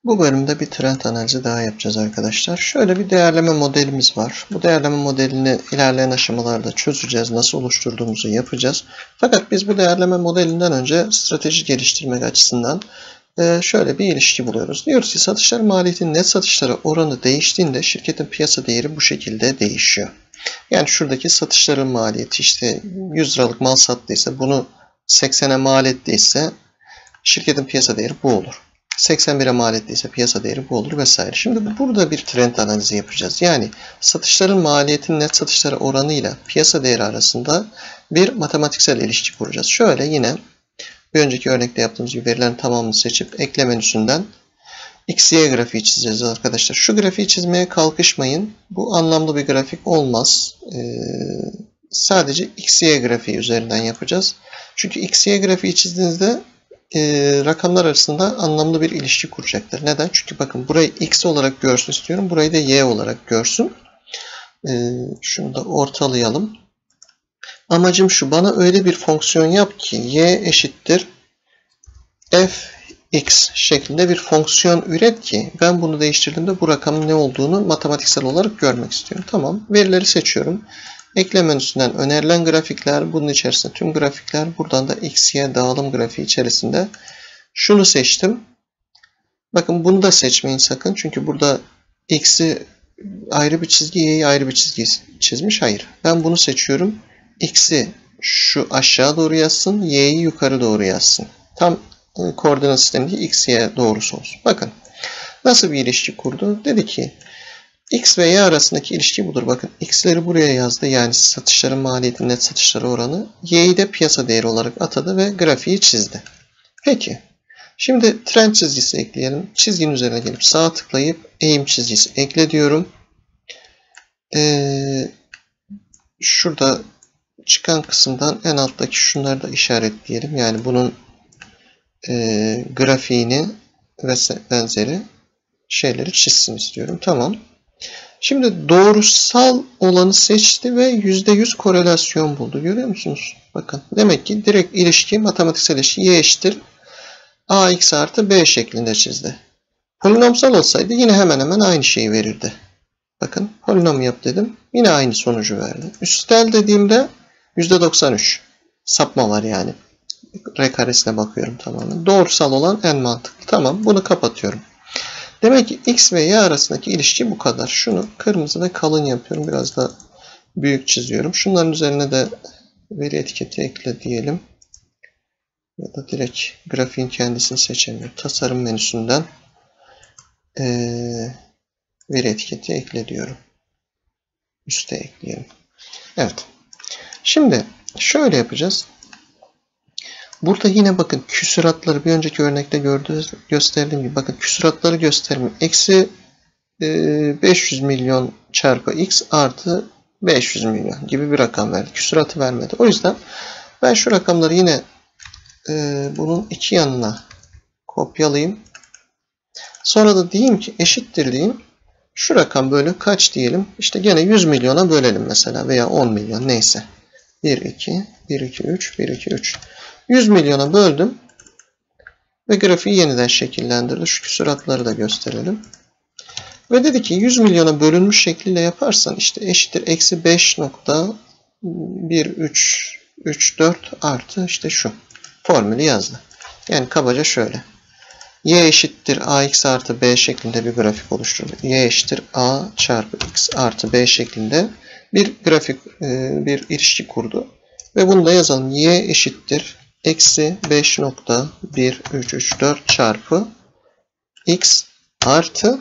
Bu bölümde bir trend analizi daha yapacağız arkadaşlar. Şöyle bir değerleme modelimiz var. Bu değerleme modelini ilerleyen aşamalarda çözeceğiz. Nasıl oluşturduğumuzu yapacağız. Fakat biz bu değerleme modelinden önce strateji geliştirmek açısından şöyle bir ilişki buluyoruz. Diyoruz ki satışların maliyetinin net satışlara oranı değiştiğinde şirketin piyasa değeri bu şekilde değişiyor. Yani şuradaki satışların maliyeti işte 100 liralık mal sattıysa bunu 80'e mal ettiyse şirketin piyasa değeri bu olur. 81'e mal ettiyse piyasa değeri bu olur vesaire. Şimdi burada bir trend analizi yapacağız. Yani satışların maliyetinin net satışlara oranıyla piyasa değeri arasında bir matematiksel ilişki kuracağız. Şöyle yine bir önceki örnekte yaptığımız gibi verilerin tamamını seçip ekle menüsünden XY grafiği çizeceğiz arkadaşlar. Şu grafiği çizmeye kalkışmayın. Bu anlamlı bir grafik olmaz. Sadece XY grafiği üzerinden yapacağız. Çünkü XY grafiği çizdiğinizde rakamlar arasında anlamlı bir ilişki kuracaktır. Neden? Çünkü bakın burayı X olarak görsün istiyorum. Burayı da Y olarak görsün. Şunu da ortalayalım. Amacım şu. Bana öyle bir fonksiyon yap ki Y eşittir fx şeklinde bir fonksiyon üret ki ben bunu değiştirdiğimde bu rakamın ne olduğunu matematiksel olarak görmek istiyorum. Tamam. Verileri seçiyorum. Ekle menüsünden önerilen grafikler, bunun içerisinde tüm grafikler, buradan da XY dağılım grafiği içerisinde şunu seçtim. Bakın bunu da seçmeyin sakın. Çünkü burada X'i ayrı bir çizgi, Y'yi ayrı bir çizgi çizmiş. Hayır. Ben bunu seçiyorum. X'i şu aşağı doğru yazsın, Y'yi yukarı doğru yazsın. Tam koordinat sistemindeki X, Y doğrusu olsun. Bakın nasıl bir ilişki kurdu? Dedi ki X ve Y arasındaki ilişki budur. Bakın X'leri buraya yazdı. Yani satışların maliyeti net satışlara oranı. Y'yi de piyasa değeri olarak atadı ve grafiği çizdi. Peki. Şimdi trend çizgisi ekleyelim. Çizginin üzerine gelip sağa tıklayıp eğim çizgisi ekle diyorum. Şurada çıkan kısımdan en alttaki şunları da işaretleyelim. Yani bunun grafiğini ve benzeri şeyleri çizsin istiyorum. Tamam. Şimdi doğrusal olanı seçti ve %100 korelasyon buldu. Görüyor musunuz? Bakın. Demek ki direkt ilişki, matematiksel ilişki y eşittir ax artı b şeklinde çizdi. Polinomsal olsaydı yine hemen hemen aynı şeyi verirdi. Bakın polinom yap dedim. Yine aynı sonucu verdi. Üstel dediğimde %93. Sapma var yani. R karesine bakıyorum tamamen. Doğrusal olan en mantıklı. Tamam. Bunu kapatıyorum. Demek ki X ve Y arasındaki ilişki bu kadar. Şunu kırmızı ve kalın yapıyorum. Biraz da büyük çiziyorum. Şunların üzerine de veri etiketi ekle diyelim. Ya da direkt grafiğin kendisini seçemiyorum. Tasarım menüsünden veri etiketi ekle diyorum. Üste ekleyelim. Evet. Şimdi şöyle yapacağız. Burada yine bakın küsuratları bir önceki örnekte gösterdiğim gibi bakın küsuratları göstermiyor. Eksi 500 milyon çarpı x artı 500 milyon gibi bir rakam verdi. Küsuratı vermedi. O yüzden ben şu rakamları yine bunun iki yanına kopyalayayım. Sonra da diyeyim ki eşittir diyeyim. Şu rakam bölü kaç diyelim. İşte gene 100 milyona bölelim mesela veya 10 milyon neyse. 1, 2, 1, 2, 3, 1, 2, 3. 100 milyona böldüm. Ve grafiği yeniden şekillendirdi. Şu küsuratları da gösterelim. Ve dedi ki 100 milyona bölünmüş şekliyle yaparsan işte eşittir eksi 5.1334 artı işte şu formülü yazdı. Yani kabaca şöyle. Y eşittir ax artı b şeklinde bir grafik oluşturdu. Y eşittir a çarpı x artı b şeklinde bir grafik, bir ilişki kurdu. Ve bunu da yazalım. Y eşittir eksi 5.1334 çarpı x artı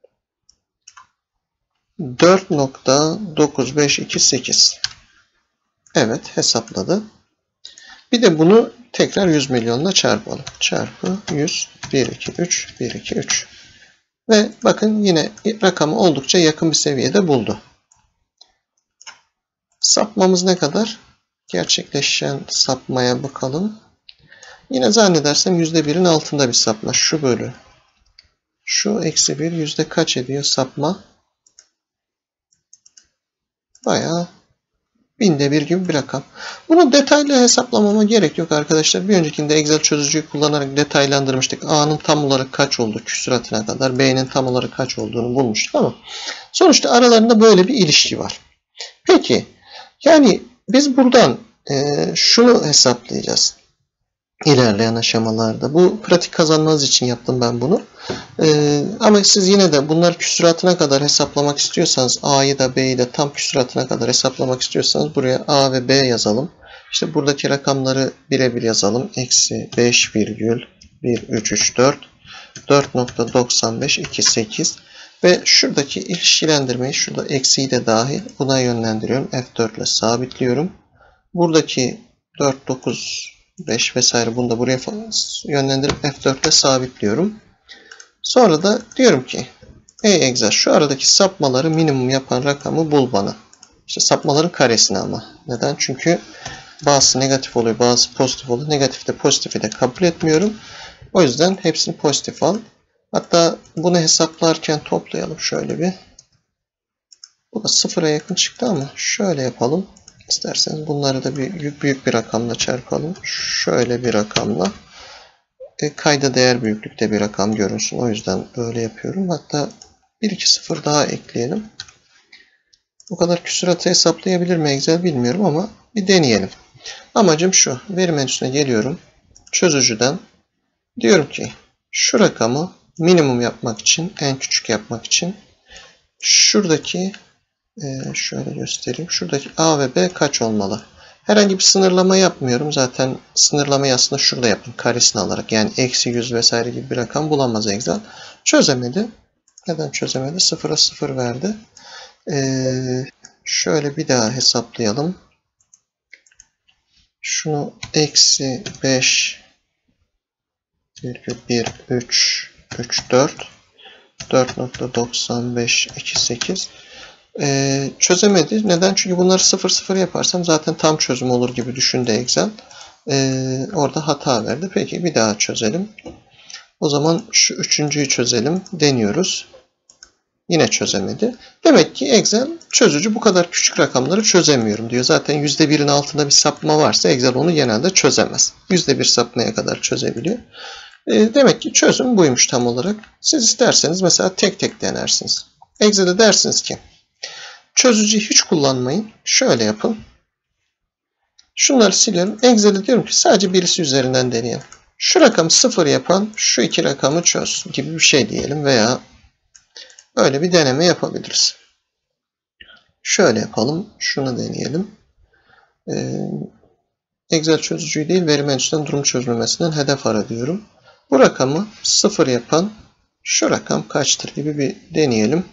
4.9528. Evet hesapladı. Bir de bunu tekrar 100 milyonla çarpalım. Çarpı 100, 1, 2, 3, 1, 2, 3. Ve bakın yine rakamı oldukça yakın bir seviyede buldu. Sapmamız ne kadar? Gerçekleşen sapmaya bakalım. Yine zannedersem %1'in altında bir sapma. Şu bölü. Şu eksi 1 yüzde kaç ediyor sapma? Bayağı Binde bir gibi bir rakam. Bunu detaylı hesaplamama gerek yok arkadaşlar. Bir öncekinde Excel çözücüyü kullanarak detaylandırmıştık. A'nın tam olarak kaç olduğu küsuratına kadar, B'nin tam olarak kaç olduğunu bulmuştuk ama sonuçta aralarında böyle bir ilişki var. Peki yani biz buradan şunu hesaplayacağız ilerleyen aşamalarda. Bu pratik kazanmanız için yaptım ben bunu. Ama siz yine de bunlar küsuratına kadar hesaplamak istiyorsanız, A'yı da B'yi de tam küsuratına kadar hesaplamak istiyorsanız buraya A ve B yazalım. İşte buradaki rakamları birebir yazalım. Eksi 5,1334 4.9528 ve şuradaki ilişkilendirmeyi, şurada eksiği de dahil buna yönlendiriyorum. F4 ile sabitliyorum. Buradaki 4, 9, 5 vesaire bunu da buraya yönlendirip F4 ile sabitliyorum. Sonra da diyorum ki ey Excel şu aradaki sapmaları minimum yapan rakamı bul bana. İşte sapmaların karesini ama. Neden? Çünkü bazısı negatif oluyor, bazısı pozitif oluyor. Negatifte pozitifi de kabul etmiyorum. O yüzden hepsini pozitif al. Hatta bunu hesaplarken toplayalım şöyle bir. Bu da sıfıra yakın çıktı ama şöyle yapalım. İsterseniz bunları da büyük bir rakamla çarpalım. Şöyle bir rakamla. Kayda değer büyüklükte bir rakam görünsün. O yüzden böyle yapıyorum. Hatta 1-2 sıfır daha ekleyelim. Bu kadar küsuratı hesaplayabilir mi Excel bilmiyorum ama bir deneyelim. Amacım şu. Veri menüsüne geliyorum. Çözücüden diyorum ki şu rakamı minimum yapmak için, en küçük yapmak için şuradaki şöyle göstereyim. Şuradaki A ve B kaç olmalı? Herhangi bir sınırlama yapmıyorum. Zaten sınırlamayı aslında şurada yapın. Karesini alarak. Yani eksi 100 vesaire gibi bir rakam bulamaz Excel. Çözemedi. Neden çözemedi? 0'a 0 verdi. Şöyle bir daha hesaplayalım. Şunu eksi 5,1334 4.9528 çözemedi. Neden? Çünkü bunları 0-0 yaparsam zaten tam çözüm olur gibi düşündü Excel. Orada hata verdi. Peki bir daha çözelim. O zaman şu üçüncüyü çözelim. Deniyoruz. Yine çözemedi. Demek ki Excel çözücü bu kadar küçük rakamları çözemiyorum diyor. Zaten %1'in altında bir sapma varsa Excel onu genelde çözemez. %1 sapmaya kadar çözebiliyor. Demek ki çözüm buymuş tam olarak. Siz isterseniz mesela tek tek denersiniz. Excel'e dersiniz ki çözücüyü hiç kullanmayın. Şöyle yapın. Şunları siliyorum. Excel'e diyorum ki sadece birisi üzerinden deneyelim. Şu rakamı 0 yapan şu iki rakamı çöz gibi bir şey diyelim veya öyle bir deneme yapabiliriz. Şöyle yapalım. Şunu deneyelim. Excel çözücüyü değil veri menüsünden durum çözülmesinden hedef ara diyorum. Bu rakamı 0 yapan şu rakam kaçtır gibi bir deneyelim.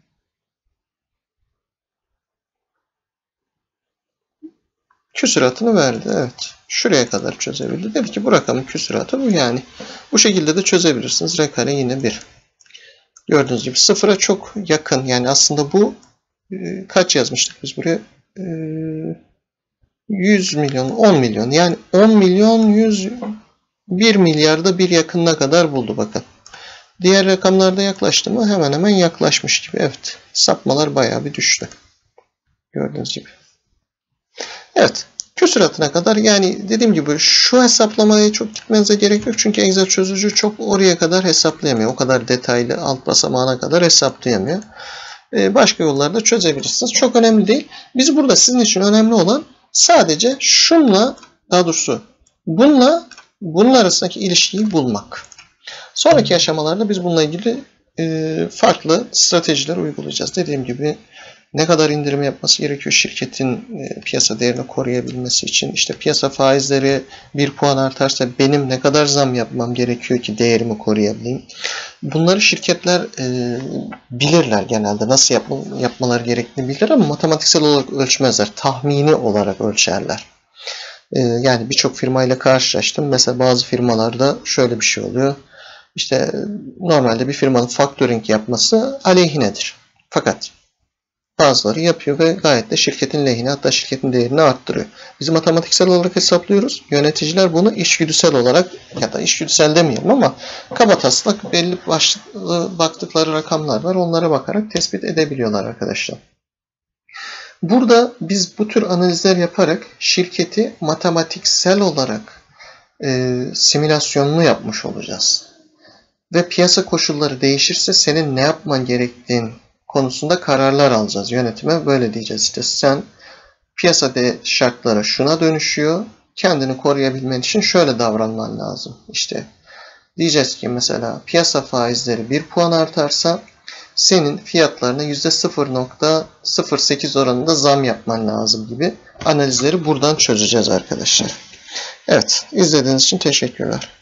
Küsuratını verdi. Evet. Şuraya kadar çözebildi. Dedi ki bu rakamın küsuratı bu yani. Bu şekilde de çözebilirsiniz. R kare yine 1. Gördüğünüz gibi sıfıra çok yakın. Yani aslında bu kaç yazmıştık biz buraya? 100 milyon, 10 milyon. Yani 10 milyon 100 1 milyarda bir yakınına kadar buldu bakın. Diğer rakamlarda yaklaştı mı? Hemen hemen yaklaşmış gibi. Evet. Sapmalar bayağı bir düştü. Gördüğünüz gibi. Evet. Küsuratına kadar yani dediğim gibi şu hesaplamaya çok gitmenize gerek yok. Çünkü Excel çözücü çok oraya kadar hesaplayamıyor. O kadar detaylı alt basamağına kadar hesaplayamıyor. Başka yollarda çözebilirsiniz. Çok önemli değil. Biz burada sizin için önemli olan sadece şunla daha doğrusu bunun arasındaki ilişkiyi bulmak. Sonraki aşamalarda biz bununla ilgili farklı stratejiler uygulayacağız. Dediğim gibi ne kadar indirim yapması gerekiyor şirketin piyasa değerini koruyabilmesi için. İşte piyasa faizleri 1 puan artarsa benim ne kadar zam yapmam gerekiyor ki değerimi koruyabileyim. Bunları şirketler bilirler genelde. Nasıl yapmaları gerektiğini bilirler ama matematiksel olarak ölçmezler. Tahmini olarak ölçerler. Yani birçok firmayla karşılaştım. Mesela bazı firmalarda şöyle bir şey oluyor. İşte normalde bir firmanın factoring yapması aleyhinedir. Fakat bazıları yapıyor ve gayet de şirketin lehine hatta şirketin değerini arttırıyor. Biz matematiksel olarak hesaplıyoruz. Yöneticiler bunu içgüdüsel olarak ya da içgüdüsel demeyelim ama kabataslak belli başlı baktıkları rakamlar var. Onlara bakarak tespit edebiliyorlar arkadaşlar. Burada biz bu tür analizler yaparak şirketi matematiksel olarak simülasyonunu yapmış olacağız. Ve piyasa koşulları değişirse senin ne yapman gerektiğin konusunda kararlar alacağız. Yönetime böyle diyeceğiz. İşte sen piyasa şartları şuna dönüşüyor. Kendini koruyabilmen için şöyle davranman lazım. İşte diyeceğiz ki mesela piyasa faizleri 1 puan artarsa senin fiyatlarına %0.08 oranında zam yapman lazım gibi analizleri buradan çözeceğiz arkadaşlar. Evet, izlediğiniz için teşekkürler.